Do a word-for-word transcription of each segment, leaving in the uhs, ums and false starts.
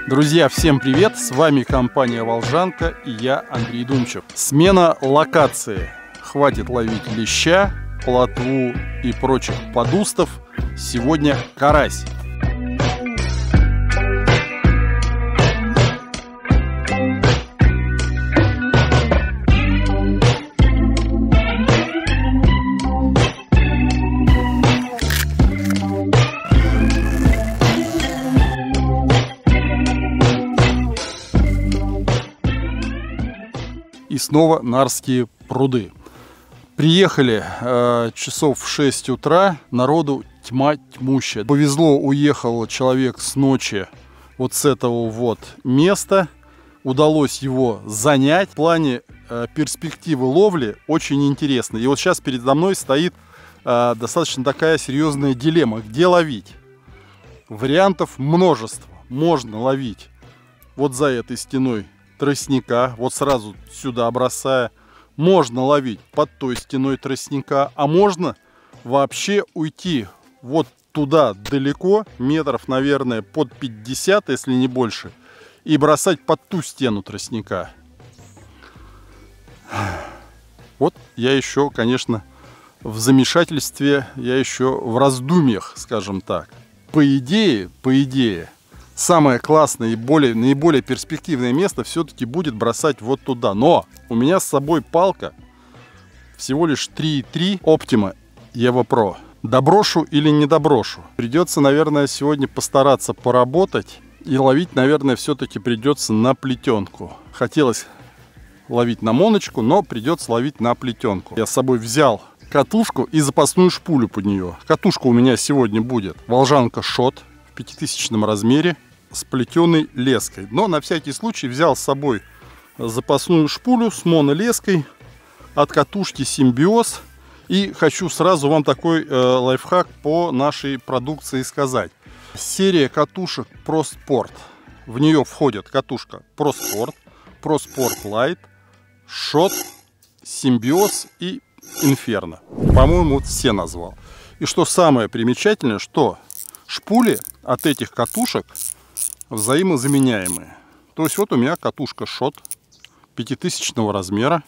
Друзья, всем привет! С вами компания Волжанка и я, Андрей Думчев. Смена локации. Хватит ловить леща, плотву и прочих подустов. Сегодня карась. И снова Нарские пруды. Приехали э, часов в шесть утра, народу тьма тьмущая. Повезло, уехал человек с ночи вот с этого вот места. Удалось его занять. В плане э, перспективы ловли очень интересно. И вот сейчас передо мной стоит э, достаточно такая серьезная дилемма. Где ловить? Вариантов множество. Можно ловить вот за этой стеной тростника, вот сразу сюда бросая. Можно ловить под той стеной тростника, а можно вообще уйти вот туда далеко, метров, наверное, под пятьдесят, если не больше, и бросать под ту стену тростника. Вот я еще, конечно, в замешательстве, я еще в раздумьях, скажем так. По идее, по идее, самое классное и более, наиболее перспективное место все-таки будет бросать вот туда. Но у меня с собой палка всего лишь три и три Optima Evo Pro. Доброшу или не доброшу? Придется, наверное, сегодня постараться поработать. И ловить, наверное, все-таки придется на плетенку. Хотелось ловить на моночку, но придется ловить на плетенку. Я с собой взял катушку и запасную шпулю под нее. Катушка у меня сегодня будет Волжанка Shot в пятитысячном размере с плетеной леской. Но на всякий случай взял с собой запасную шпулю с монолеской от катушки Симбиоз. И хочу сразу вам такой э, лайфхак по нашей продукции сказать. Серия катушек Pro Sport. В нее входят катушка Pro Sport, Pro Sport Light, Shot, Симбиоз и Inferno. По-моему, вот все назвал. И что самое примечательное, что шпули от этих катушек взаимозаменяемые. То есть вот у меня катушка Shot пятитысячного размера.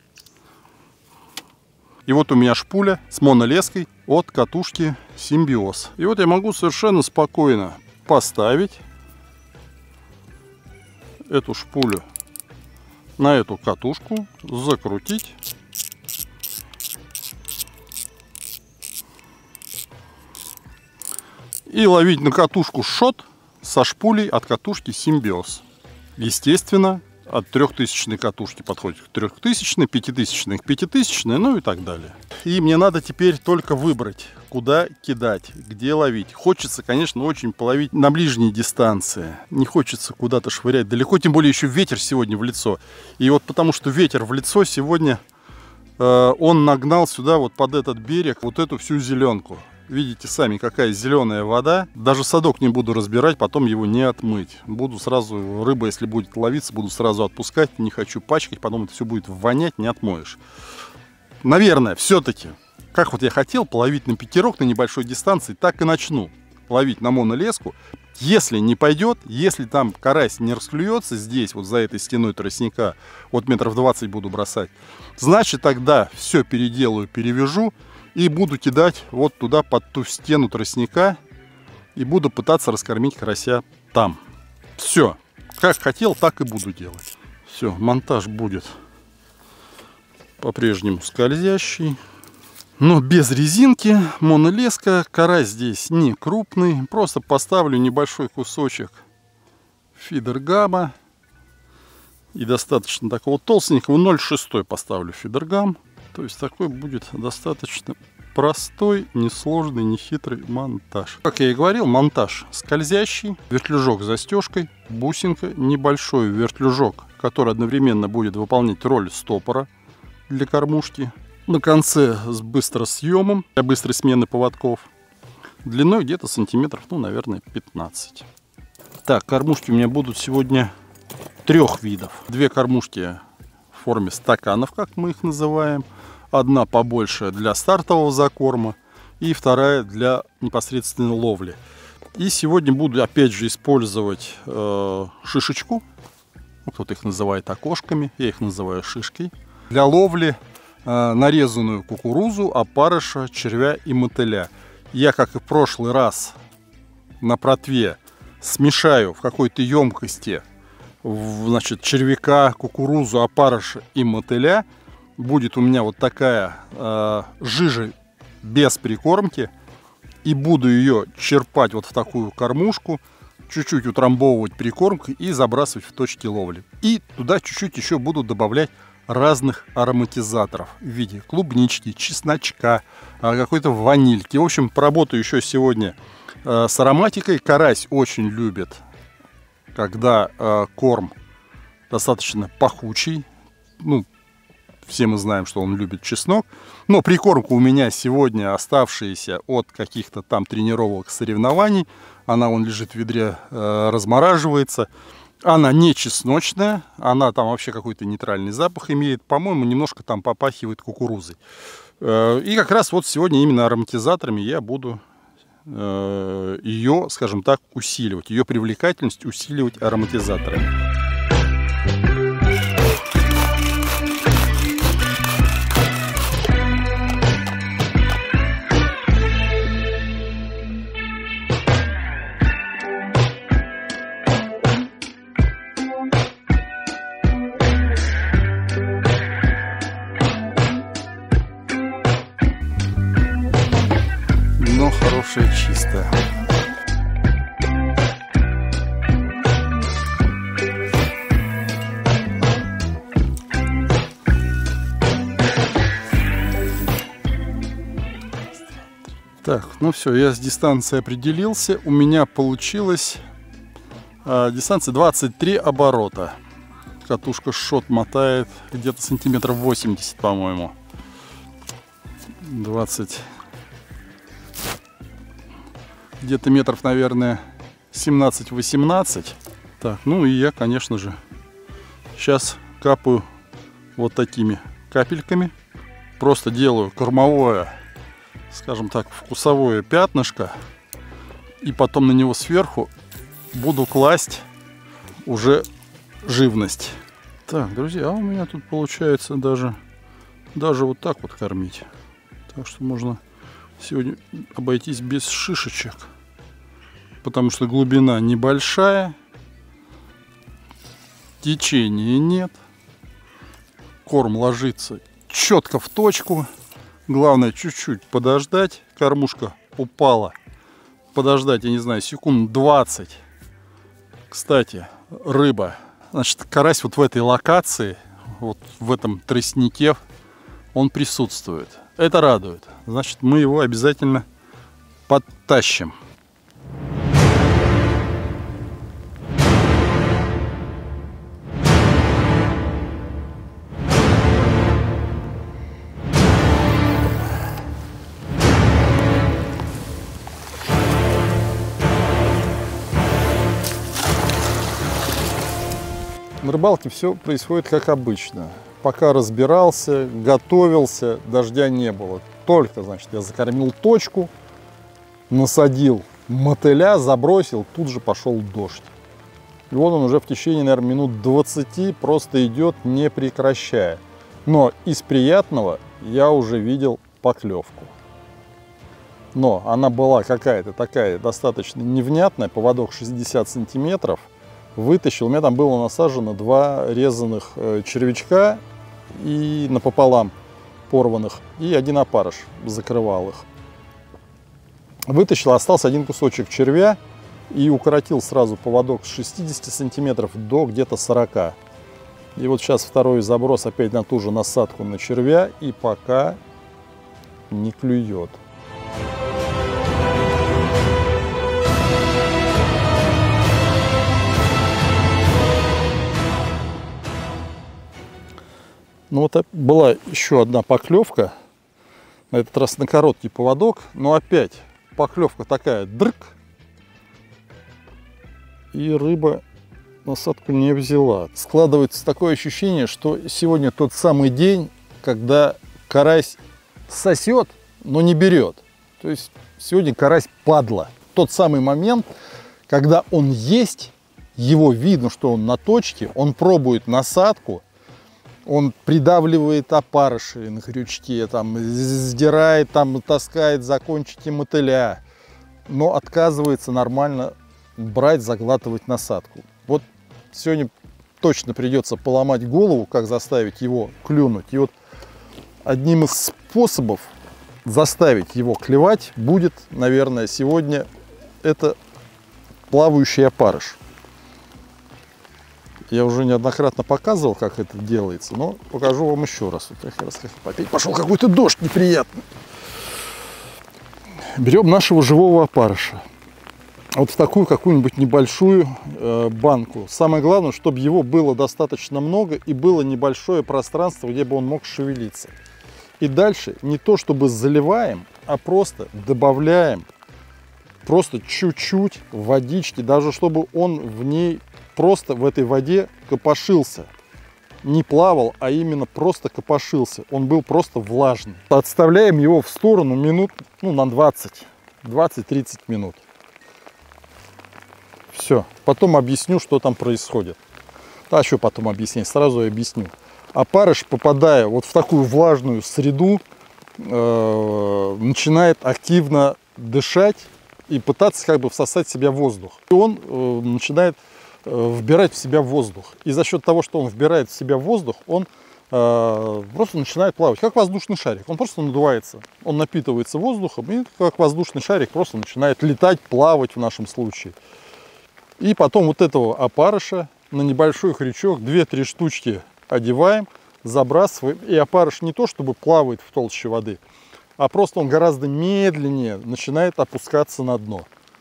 И вот у меня шпуля с монолеской от катушки Симбиоз. И вот я могу совершенно спокойно поставить эту шпулю на эту катушку, закрутить. И ловить на катушку Shot со шпулей от катушки Симбиоз. Естественно, от трехтысячной катушки подходит к трехтысячной, пятитысячной к пятитысячной, ну и так далее. И мне надо теперь только выбрать, куда кидать, где ловить. Хочется, конечно, очень половить на ближней дистанции. Не хочется куда-то швырять далеко, тем более еще ветер сегодня в лицо. И вот потому что ветер в лицо сегодня, э, он нагнал сюда вот под этот берег вот эту всю зеленку. Видите сами, какая зеленая вода. Даже садок не буду разбирать, потом его не отмыть. Буду сразу, рыба, если будет ловиться, буду сразу отпускать. Не хочу пачкать, потом это все будет вонять, не отмоешь. Наверное, все-таки, как вот я хотел половить на пятерок на небольшой дистанции, так и начну ловить на монолеску. Если не пойдет, если там карась не расклюется здесь, вот за этой стеной тростника, вот метров двадцать буду бросать, значит тогда все переделаю, перевяжу. И буду кидать вот туда, под ту стену тростника. И буду пытаться раскормить карася там. Все. Как хотел, так и буду делать. Все, монтаж будет по-прежнему скользящий. Но без резинки. Монолеска. Карась здесь не крупный. Просто поставлю небольшой кусочек фидергама. И достаточно такого толстенького. ноль целых шесть поставлю фидергам. То есть такой будет достаточно простой, несложный, нехитрый монтаж. Как я и говорил, монтаж скользящий. Вертлюжок с застежкой, бусинка, небольшой вертлюжок, который одновременно будет выполнять роль стопора для кормушки. На конце с быстросъемом для быстрой смены поводков. Длиной где-то сантиметров, ну, наверное, пятнадцать. Так, кормушки у меня будут сегодня трех видов. Две кормушки в форме стаканов, как мы их называем. Одна побольше для стартового закорма и вторая для непосредственной ловли. И сегодня буду опять же использовать э, шишечку. Кто-то их называет окошками, я их называю шишкой. Для ловли э, нарезанную кукурузу, опарыша, червя и мотыля. Я, как и в прошлый раз, на протве смешаю в какой-то емкости в, значит, червяка, кукурузу, опарыша и мотыля. Будет у меня вот такая э, жижа без прикормки. И буду ее черпать вот в такую кормушку, чуть-чуть утрамбовывать прикормкой и забрасывать в точки ловли. И туда чуть-чуть еще буду добавлять разных ароматизаторов в виде клубнички, чесночка, какой-то ванильки. В общем, поработаю еще сегодня э, с ароматикой. Карась очень любит, когда э, корм достаточно пахучий. Ну, все мы знаем, что он любит чеснок. Но прикормка у меня сегодня оставшаяся от каких-то там тренировок, соревнований. Она вон лежит в ведре, э, размораживается. Она не чесночная. Она там вообще какой-то нейтральный запах имеет. По-моему, немножко там попахивает кукурузой. Э, и как раз вот сегодня именно ароматизаторами я буду э, ее, скажем так, усиливать. Ее привлекательность усиливать ароматизаторами. Но хорошая, чистая. Так, ну все, я с дистанцией определился. У меня получилось э, дистанция двадцать три оборота. Катушка шот мотает где-то сантиметров восемьдесят, по-моему. двадцать. Где-то метров, наверное, семнадцать-восемнадцать. Так, ну и я, конечно же, сейчас капаю вот такими капельками. Просто делаю кормовое, скажем так, вкусовое пятнышко. И потом на него сверху буду класть уже живность. Так, друзья, а у меня тут получается даже, даже вот так вот кормить. Так что можно сегодня обойтись без шишечек, потому что глубина небольшая, течения нет, корм ложится четко в точку. Главное чуть-чуть подождать, кормушка упала, подождать, я не знаю, секунд двадцать. Кстати, рыба, значит, карась вот в этой локации, вот в этом тростнике, он присутствует. Это радует. Значит, мы его обязательно подтащим. На рыбалке все происходит как обычно. Пока разбирался, готовился, дождя не было. Только, значит, я закормил точку, насадил мотыля, забросил, тут же пошел дождь. И вот он уже в течение, наверное, минут двадцати просто идет, не прекращая. Но из приятного я уже видел поклевку. Но она была какая-то такая достаточно невнятная, поводок шестьдесят сантиметров. Вытащил, у меня там было насажено два резаных червячка и напополам порванных, и один опарыш закрывал их. Вытащил, остался один кусочек червя и укоротил сразу поводок с шестидесяти сантиметров до где-то сорока. И вот сейчас второй заброс опять на ту же насадку на червя, и пока не клюет. Ну вот была еще одна поклевка, на этот раз на короткий поводок, но опять поклевка такая дрк, и рыба насадку не взяла. Складывается такое ощущение, что сегодня тот самый день, когда карась сосет, но не берет. То есть сегодня карась падла. тот самый момент, когда он есть, его видно, что он на точке, он пробует насадку, он придавливает опарыши на крючке, там, сдирает, там, таскает за кончики мотыля, но отказывается нормально брать, заглатывать насадку. Вот сегодня точно придется поломать голову, как заставить его клюнуть. И вот одним из способов заставить его клевать будет, наверное, сегодня это плавающий опарыш. Я уже неоднократно показывал, как это делается, но покажу вам еще раз. Вот как раз опять пошел какой-то дождь неприятный. Берем нашего живого опарыша. Вот в такую какую-нибудь небольшую э, банку. Самое главное, чтобы его было достаточно много и было небольшое пространство, где бы он мог шевелиться. И дальше не то чтобы заливаем, а просто добавляем просто чуть-чуть водички, даже чтобы он в ней просто в этой воде копошился. Не плавал, а именно просто копошился. Он был просто влажный. Отставляем его в сторону минут, ну, на двадцать, двадцать-тридцать минут. Все. Потом объясню, что там происходит. А что потом объяснять? Сразу я объясню. Опарыш, попадая вот в такую влажную среду, э, начинает активно дышать и пытаться как бы всосать в себя воздух. И он э, начинает вбирать в себя воздух. И за счет того, что он вбирает в себя воздух, он э, просто начинает плавать, как воздушный шарик. Он просто надувается, он напитывается воздухом, и как воздушный шарик просто начинает летать, плавать в нашем случае. И потом вот этого опарыша на небольшой крючок две-три штучки одеваем, забрасываем. И опарыш не то чтобы плавает в толще воды, а просто он гораздо медленнее начинает опускаться на дно.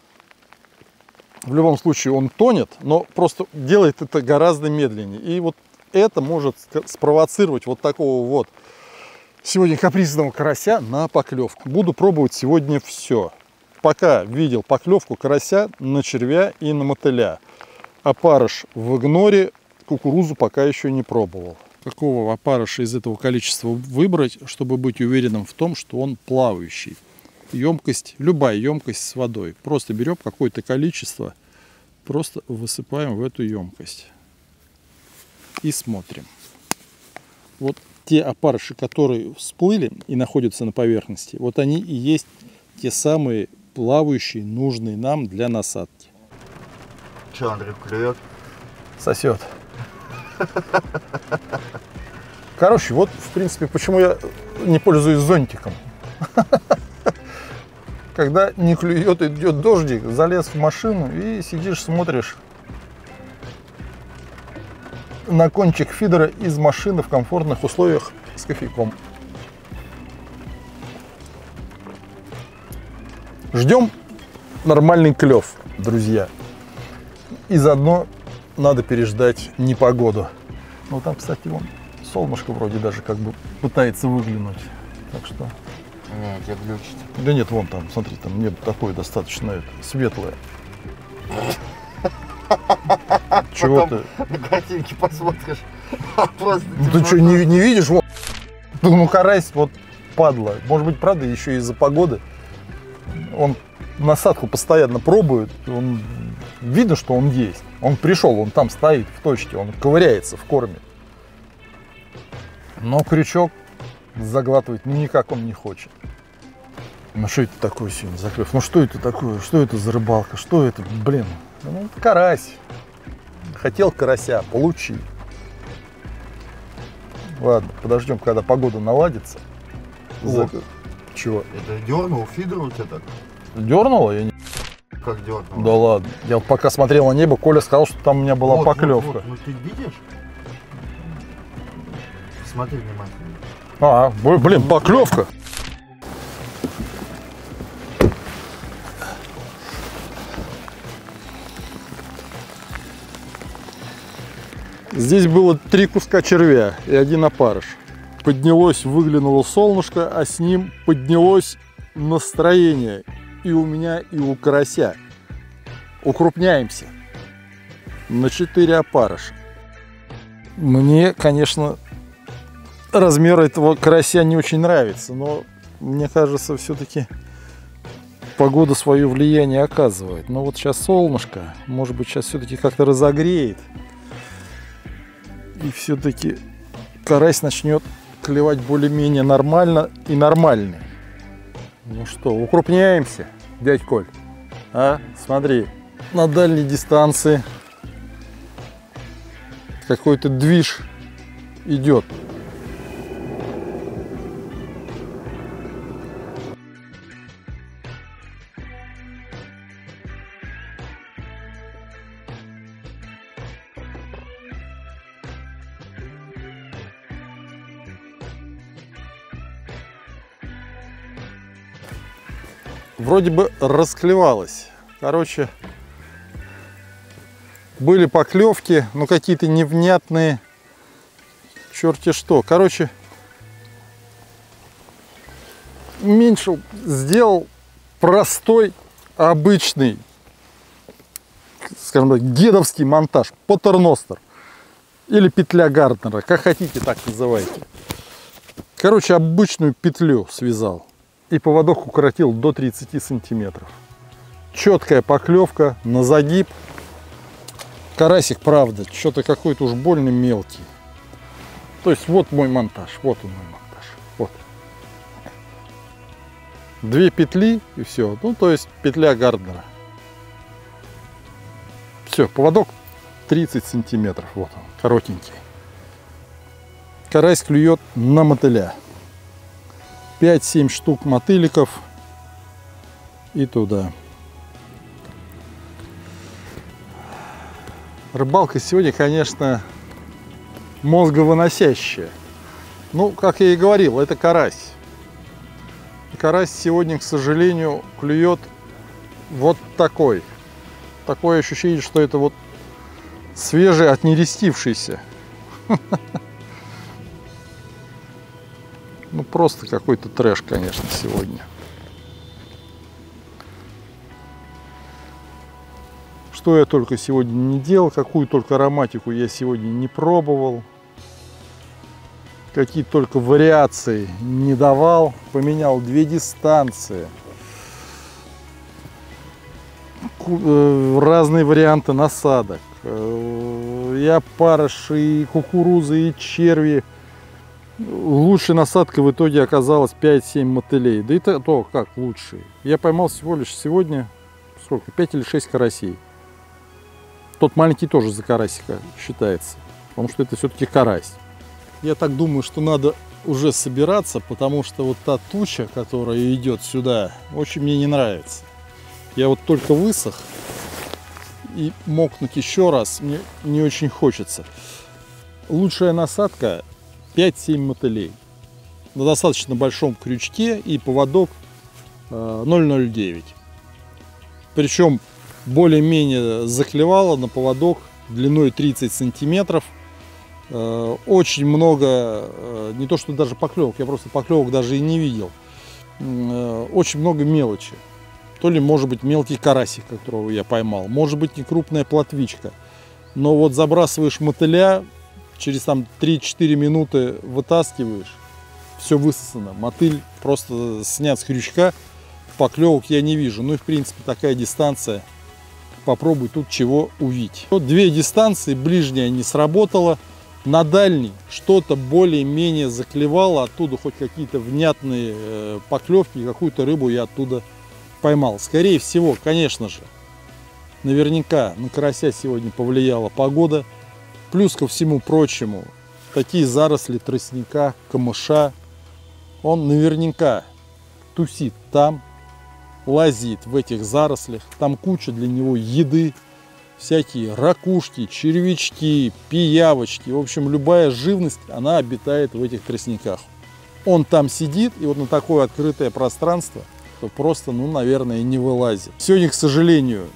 В любом случае он тонет, но просто делает это гораздо медленнее. И вот это может спровоцировать вот такого вот сегодня капризного карася на поклевку. Буду пробовать сегодня все. Пока видел поклевку карася на червя и на мотыля. Опарыш в игноре, кукурузу пока еще не пробовал. Какого опарыша из этого количества выбрать, чтобы быть уверенным в том, что он плавающий? Емкость, любая емкость с водой. Просто берем какое-то количество, просто высыпаем в эту емкость и смотрим. Вот те опарыши, которые всплыли и находятся на поверхности, вот они и есть те самые плавающие, нужные нам для насадки. Че, Андрей, клюет? Сосет. Короче, вот в принципе, почему я не пользуюсь зонтиком. Когда не клюет, идет дождик, залез в машину и сидишь, смотришь на кончик фидера из машины в комфортных условиях с кофейком. Ждем нормальный клев, друзья. И заодно надо переждать непогоду. Ну там, кстати, вон солнышко вроде даже как бы пытается выглянуть. Так что... Не, тебя глючит. Да нет, вон там, смотри, там небо такое достаточно это, светлое. Чего ты? На картинке посмотришь. Просто Ну, ты что, не, не видишь? Вот. Ну, карась, вот падла. Может быть, правда, еще из-за погоды. Он насадку постоянно пробует. Он, видно, что он есть. Он пришел, он там стоит в точке, он ковыряется в корме. Но крючок заглатывать ну, никак он не хочет. Ну что это такое сегодня за клев? Ну что это такое? Что это за рыбалка? Что это? Блин, ну это карась. Хотел карася, получи. Ладно, подождем, когда погода наладится. Вот. За... Чего? Это дернул фидер у тебя так? Дернуло? Я не... Как дернул? Да ладно. Я вот пока смотрел на небо, Коля сказал, что там у меня была вот, поклевка. Вот, вот. Ну ты видишь? Смотри внимательно. А, блин, поклевка. Здесь было три куска червя и один опарыш. Поднялось, выглянуло солнышко, а с ним поднялось настроение и у меня, и у карася. Укрупняемся на четыре опарыша. Мне, конечно, размер этого карася не очень нравится, но мне кажется, все-таки погода свое влияние оказывает. Но вот сейчас солнышко, может быть, сейчас все-таки как-то разогреет. И все-таки карась начнет клевать более-менее нормально и нормальный. Ну что, укрупняемся, дядь Коль? А, смотри, на дальней дистанции какой-то движ идет. Вроде бы расклевалась. Короче, были поклевки, но какие-то невнятные, черти что. Короче, уменьшил, сделал простой, обычный, скажем так, дедовский монтаж, патерностер или петля Гарднера, как хотите, так называйте. Короче, обычную петлю связал. И поводок укоротил до тридцати сантиметров. Четкая поклевка на загиб. Карасик, правда, что-то какой-то уж больно мелкий. То есть вот мой монтаж, вот он мой монтаж. Вот. Две петли и все. Ну, то есть петля Гарднера. Все, поводок тридцать сантиметров. Вот он, коротенький. Карась клюет на мотыля. пять-семь штук мотыликов и туда. Рыбалка сегодня, конечно, мозговыносящая. Ну, как я и говорил, это карась. И карась сегодня, к сожалению, клюет вот такой. Такое ощущение, что это вот свежий, отнерестившийся. Ну, просто какой-то трэш, конечно, сегодня. Что я только сегодня не делал, какую только ароматику я сегодня не пробовал. Какие только вариации не давал. Поменял две дистанции. Разные варианты насадок. И опарыши, и кукурузы, и черви. Лучшей насадкой в итоге оказалось пять-семь мотылей. Да и то, то как лучший. Я поймал всего лишь сегодня сколько? пять или шесть карасей. Тот маленький тоже за карасика считается. Потому что это все-таки карась. Я так думаю, что надо уже собираться, потому что вот та туча, которая идет сюда, очень мне не нравится. Я вот только высох. И мокнуть еще раз мне не очень хочется. Лучшая насадка пять-семь мотылей на достаточно большом крючке и поводок ноль ноль девять. Причем более-менее заклевало на поводок длиной тридцать сантиметров. Очень много, не то что даже поклевок, я просто поклевок даже и не видел. Очень много мелочи. То ли, может быть, мелкий карасик, которого я поймал, может быть, не крупная плотвичка. Но вот забрасываешь мотыля, через там три-четыре минуты вытаскиваешь, все высосано. Мотыль просто снят с крючка, поклевок я не вижу. Ну и в принципе такая дистанция. Попробуй тут чего увидеть. Вот две дистанции, ближняя не сработала, на дальней что-то более-менее заклевало, оттуда хоть какие-то внятные э, поклевки, какую-то рыбу я оттуда поймал. Скорее всего, конечно же, наверняка на карася сегодня повлияла погода. Плюс ко всему прочему, такие заросли тростника, камыша, он наверняка тусит там, лазит в этих зарослях, там куча для него еды, всякие ракушки, червячки, пиявочки, в общем, любая живность, она обитает в этих тростниках. Он там сидит, и вот на такое открытое пространство, то просто, ну, наверное, не вылазит. Сегодня, к сожалению,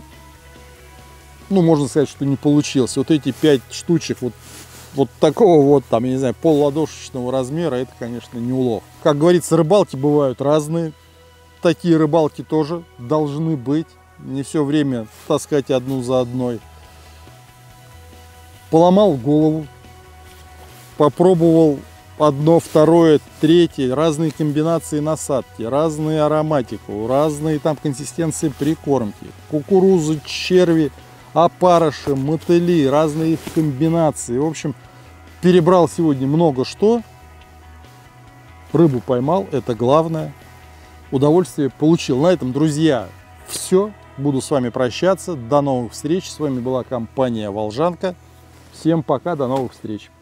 ну, можно сказать, что не получилось. Вот эти пять штучек вот, вот такого вот, там, я не знаю, полладошечного размера, это, конечно, не улов. Как говорится, рыбалки бывают разные. Такие рыбалки тоже должны быть. Не все время таскать одну за одной. Поломал голову. Попробовал одно, второе, третье, разные комбинации насадки, разные ароматику, разные там консистенции прикормки, кукурузы, черви, опарыши, мотыли, разные их комбинации. В общем, перебрал сегодня много что. Рыбу поймал, это главное. Удовольствие получил. На этом, друзья, все. Буду с вами прощаться. До новых встреч. С вами была компания Волжанка. Всем пока, до новых встреч.